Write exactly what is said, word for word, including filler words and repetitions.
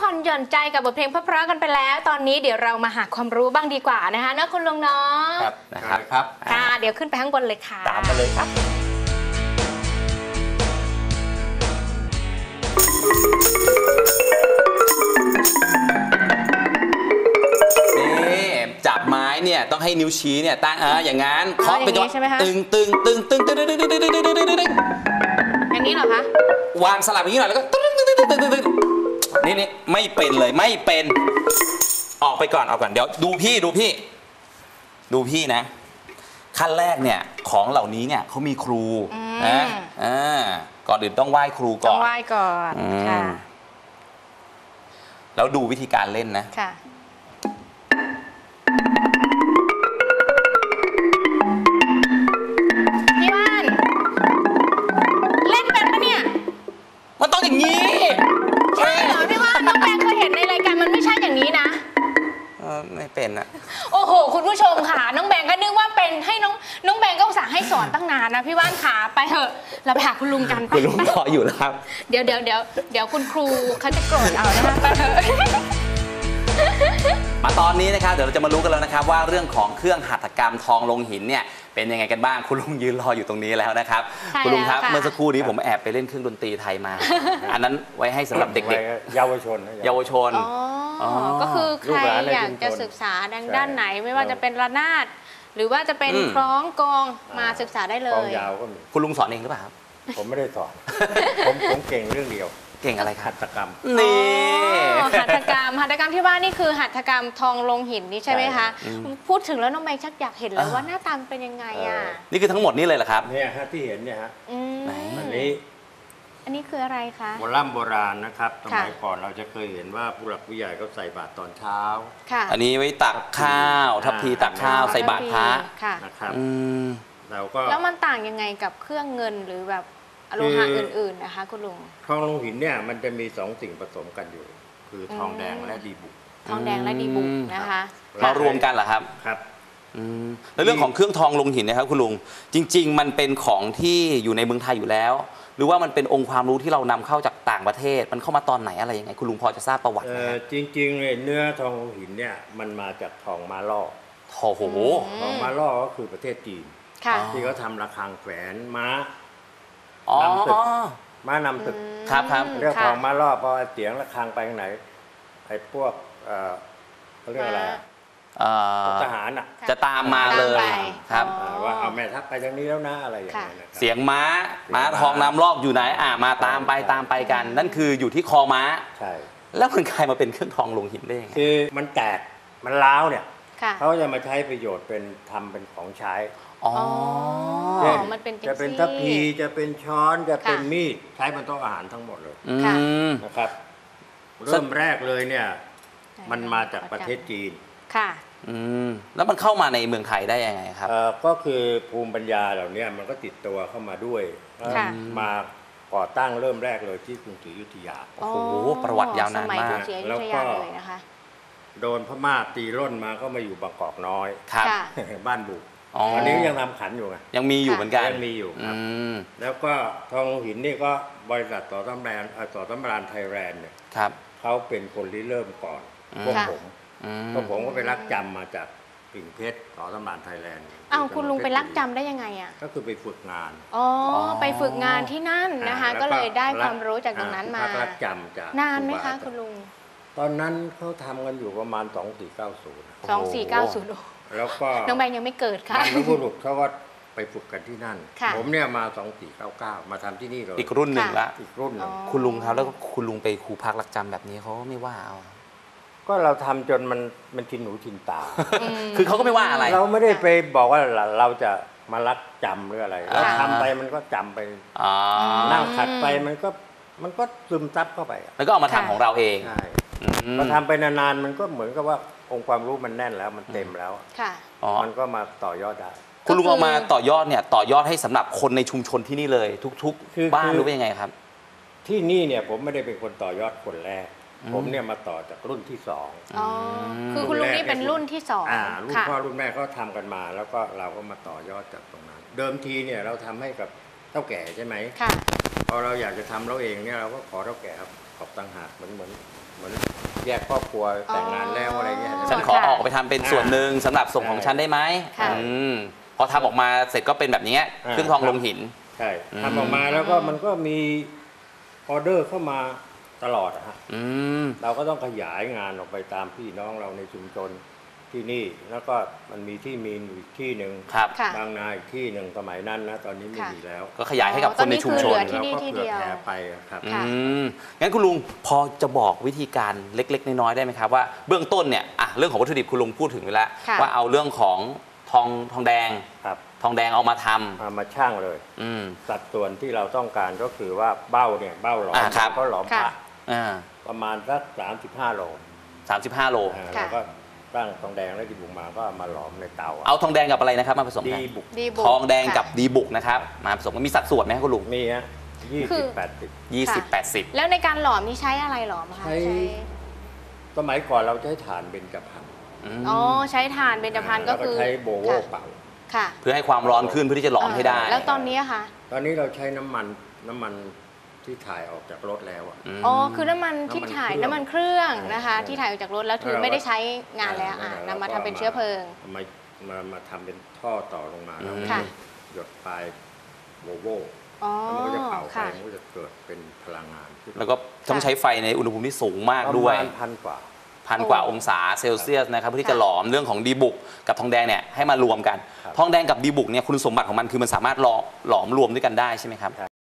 ผ่อนหย่อนใจกับบทเพลงเพราะๆกันไปแล้วตอนนี้เดี๋ยวเรามาหาความรู้บ้างดีกว่านะคะนะคุณลุงเนาะครับนะครับครับค่ะเดี๋ยวขึ้นไปข้างบนเลยค่ะตามมาเลยครับจับไม้เนี่ยต้องให้นิ้วชี้เนี่ยตั้งอ่าอย่างงั้นเคาะเป็นจังหวะตึงตึงตึงตึงตึงตึงตึงตึงตึงตึงตึงตึงอย่างนี้เหรอคะวางสลับอย่างนี้หน่อยแล้วก็ตึงตึงตึงตึงตึงตึงนี่นี่ไม่เป็นเลยไม่เป็นออกไปก่อนเอาก่อนเดี๋ยวดูพี่ดูพี่ดูพี่นะขั้นแรกเนี่ยของเหล่านี้เนี่ยเขามีครูนะอ่าก่อนอื่นต้องไหว้ครูก่อนต้องไหว้ก่อนค่ะแล้วดูวิธีการเล่นนะค่ะพี่ว่านเล่นเป็นปะเนี่ยมันต้องอย่างนี้ใช่เหรอพี่ว่านน้องแบงค์เคยเห็นในรายการมันไม่ใช่อย่างนี้นะเออไม่เป็นอะโอ้โหคุณผู้ชมค่ะน้องแบงค์ก็นึกว่าเป็นให้น้องน้องแบงค์ก็อุตส่าห์ให้สอนตั้งนานนะพี่ว่านขาไปเถอะเราไปหาคุณลุงกันคุณลุงรออยู่แล้วครับเดี๋ยวเดี๋ยวเดี๋ยวเดี๋ยวคุณครูเขาจะโกรธเอานะคะไปเถอะมาตอนนี้นะครับเดี๋ยวเราจะมารู้กันแล้วนะครับว่าเรื่องของเครื่องหัตถกรรมทองลงหินเนี่ยเป็นยังไงกันบ้างคุณลุงยืนรออยู่ตรงนี้แล้วนะครับคุณลุงครับเมื่อสักครู่นี้ผมแอบไปเล่นเครื่องดนตรีไทยมาอันนั้นไว้ให้สำหรับเด็กๆเยาวชนเยาวชนก็คือใครอยากจะศึกษาดังด้านไหนไม่ว่าจะเป็นระนาดหรือว่าจะเป็นคล้องกองมาศึกษาได้เลยยาวก็มีคุณลุงสอนเองหรือเปล่าครับผมไม่ได้สอนผมผมเก่งเรื่องเดียวเก่งอะไรครับหัตถกรรมนี่หัตถกรรมหัตถกรรมที่ว่านี่คือหัตถกรรมทองลงหินนี่ใช่ไหมคะพูดถึงแล้วน้องแบงค์ชักอยากเห็นเลยว่าหน้าตาเป็นยังไงอ่ะนี่คือทั้งหมดนี่เลยเหรอครับเนี่ยฮะที่เห็นเนี่ยฮะอันนี้อันนี้คืออะไรคะโบราณโบราณนะครับสมัยก่อนเราจะเคยเห็นว่าผู้หลักผู้ใหญ่ก็ใส่บาตรตอนเช้าอันนี้ไว้ตักข้าวทัพพีตักข้าวใส่บาตรพระนะครับเราก็แล้วมันต่างยังไงกับเครื่องเงินหรือแบบอโลหะอื่นๆนะคะคุณลุงทองลงหินเนี่ยมันจะมีสองสิ่งผสมกันอยู่คือทองแดงและดีบุกทองแดงและดีบุกนะคะเรารวมกันเหรอครับครับแล้วเรื่องของเครื่องทองลงหินนะครับคุณลุงจริงๆมันเป็นของที่อยู่ในเมืองไทยอยู่แล้วหรือว่ามันเป็นองค์ความรู้ที่เรานำเข้าจากต่างประเทศมันเข้ามาตอนไหนอะไรยังไงคุณลุงพอจะทราบประวัติไหมครับจริงๆเลยเนื้อทองลงหินเนี่ยมันมาจากทองมาล่อโอ้โหทองมาล่อก็คือประเทศจีนที่เขาทำระฆังแขวนม้านำตึกม้านำตึกครับครับเรื่องของมาล่อพอเสียงระฆังไปทางไหนไอ้พวกเขาเรียกอะไรทหารอ่ะจะตามมาเลยครับว่าเอาแม่ทัพไปทางนี้แล้วนะอะไรอย่างเงี้ยเสียงม้าม้าทองนำลอกอยู่ไหนอ่ามาตามไปตามไปกันนั่นคืออยู่ที่คอม้าใช่แล้วมันกลายมาเป็นเครื่องทองลงหินได้ยังไงคือมันแตกมันร้าวเนี่ยเขาจะมาใช้ประโยชน์เป็นทำเป็นของใช้อ๋อมันเป็นจะเป็นทัพพีจะเป็นช้อนจะเป็นมีดใช้บนโต๊ะอาหารทั้งหมดเลยนะครับเริ่มแรกเลยเนี่ยมันมาจากประเทศจีนค่ะอืมแล้วมันเข้ามาในเมืองไทยได้ยังไงครับก็คือภูมิปัญญาเหล่านี้มันก็ติดตัวเข้ามาด้วยมาก่อตั้งเริ่มแรกเลยที่กรุงศรีอยุธยาโอ้โหประวัติยาวนานมากแล้วก็โดนพม่าตีร่นมาก็มาอยู่บางกอกน้อยบ้านบุกอันนี้ยังทำขันอยู่ไงยังมีอยู่เหมือนกันยังมีอยู่ครับแล้วก็ทองหินนี่ก็บริษัทต่อตำรานต่อตำรานไทยแลนด์เนี่ยเขาเป็นคนที่เริ่มก่อนพวกผมพวกผมก็ไปรักจำมาจากกิ่งเพชรต่อตำรานไทยแลนด์อ้าวคุณลุงไปรักจำได้ยังไงอ่ะก็คือไปฝึกงานอ๋อไปฝึกงานที่นั่นนะคะก็เลยได้ความรู้จากตรงนั้นมารักจำจากนานไหมคะคุณลุงตอนนั้นเขาทำกันอยู่ประมาณสองสี่เก้าศูนย์สองสี่เก้าศูนย์แล้วก็น้องแบงค์ยังไม่เกิดค่ะบรรพบุรุษเขาก็ไปฝึกกันที่นั่นผมเนี่ยมาสองสี่เก้าเก้ามาทำที่นี่เลยอีกรุ่นหนึ่งละอีกรุ่นหนึ่งคุณลุงครับแล้วคุณลุงไปครูพักรักจำแบบนี้เขาไม่ว่าเอาก็เราทำจนมันมันชินหูชินตาคือเขาก็ไม่ว่าอะไรเราไม่ได้ไปบอกว่าเราจะมารักจำหรืออะไรเราทำไปมันก็จำไปนั่งขัดไปมันก็มันก็ซึมซับเข้าไปแล้วก็เอามาทำของเราเองใช่พอทำไปนานๆมันก็เหมือนกับว่าองค์ความรู้มันแน่นแล้วมันเต็มแล้วมันก็มาต่อยอดได้คุณลุงเอามาต่อยอดเนี่ยต่อยอดให้สำหรับคนในชุมชนที่นี่เลยทุกๆบ้านรู้เป็นยังไงครับที่นี่เนี่ยผมไม่ได้เป็นคนต่อยอดคนแรกผมเนี่ยมาต่อจากรุ่นที่สองอ๋อคือคุณลุงนี่เป็นรุ่นที่สองอ่ารุ่นพ่อรุ่นแม่เขาทำกันมาแล้วก็เราก็มาต่อยอดจากตรงนั้นเดิมทีเนี่ยเราทำให้กับเฒ่าแก่ใช่ไหมค่ะพอเราอยากจะทำเราเองเนี่ยเราก็ขอเฒ่าแก่ครับขอบต่างหากเหมือนเหมือนเหมือนแยกครอบครัวแต่งงานแล้วอะไรเงี้ยฉันขอออกไปทำเป็นส่วนหนึ่งสำหรับส่งของฉันได้ไหมค่ะอืมพอทำออกมาเสร็จก็เป็นแบบนี้เครื่องทองลงหินใช่ทำออกมาแล้วก็มันก็มีออเดอร์เข้ามาตลอดอะฮะอืมเราก็ต้องขยายงานออกไปตามพี่น้องเราในชุมชนที่นี่แล้วก็มันมีที่มีนอยู่อีกที่หนึ่งครับค่ะบางนาอีกที่หนึ่งสมัยนั้นนะตอนนี้ไม่ค่ะมีแล้วก็ขยายให้กับคนในชุมชนอ๋อตอนนี้คือเหลือที่นี่ที่เดียวราก็ผื่อแผ่ไปอะครับอืค่ะมงั้นคุณลุงพอจะบอกวิธีการเล็ก ๆ น้อยๆได้ไหมครับว่าเบื้องต้นเนี่ยอ่ะเรื่องของวัตถุดิบคุณลุงพูดถึงไปแล้วค่ะว่าเอาเรื่องของทองทองแดงครับทองแดงเอามาทำเอามาช่างเลยอืมสัดส่วนที่เราต้องการก็คือว่าเบ้าเนี่ยเบ้าหลอมอ่าครับก็หลอมพระค่ะอ่าประมาณสักสามสิบห้าโลสามสิบห้าโลอ่าค่ะแล้วก็ตั้งทองแดงแล้วดีบุกมาก็เอามาหลอมในเตาเอาทองแดงกับอะไรนะครับมาผสมดีกันบุกดีบุกทองแดงกับค่ะดีบุกนะครับมาผสมกันมีสัดส่วนไหมครับคุณลุงมีฮะยี่คืสิบอแปดสิบยี่สิบค่ะแปดสิบแล้วในการหลอมนี่ใช้อะไรหลอมคะใช้ สมัยก่อนเราใช้ถ่านเบญจพรรณอ๋อใช้ถ่านเบญจพรรณก็คือแล้วใช้โบโวค่ะเป่าค่ะเพื่อให้ความร้อนขึ้นเพื่อที่จะหลอมให้ได้แล้วตอนนี้อะคะตอนนี้เราใช้น้ำมันน้ำมันที่ถ่ายออกจากรถแล้วอะมอ๋อคือน้ำมันที่ถ่ายน้ำน้ำมัมันนเคเครื่รื่ององนะคะใช่ที่ถ่ายออกจากรถแล้วคือแล้วเราไม่ได้ใช้งานแล้วอ่าอ่ะแล้วนำมาก็ทำเป็นเชื้อเพลิงเอามามามาทำเป็นท่อต่อลงมาแล้วค่ะหยดปลายโบโวอ๋อแล้วมันก็จะเป่าไฟค่ะมันก็จะเกิดเป็นพลังงานขึ้นแล้วก็ต้องใช้ไฟในอุณหภูมิที่สูงมากประด้วยมาณพันกว่าพันกว่าองศาเซลเซียสนะครับเพื่อที่จะหลอมเรื่องของดีบุกกับทองแดงเนี่ยให้มารวมกันครับทองแดงกับดีบุกเนี่ยคุณสมบัติของมันคือมันสามารถหลอมหลอมรวมด้วยกันได้ใช่ไหมครับ